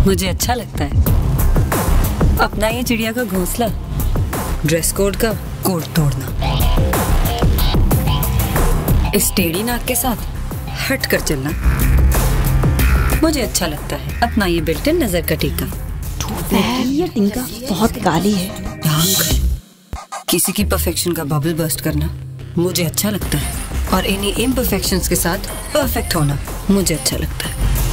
मुझे अच्छा लगता है अपना ये चिड़िया का घोंसला, ड्रेस कोड का कोड तोड़ना, इस टेढ़ी नाक के साथ हट कर चलना। मुझे अच्छा लगता है अपना ये बिल्ट इन नजर का टीका। ये टिंका बहुत काली है। किसी की परफेक्शन का बबल बर्स्ट करना मुझे अच्छा लगता है, और इन्हीं इम्परफेक्शंस के साथ परफेक्ट होना मुझे अच्छा लगता है।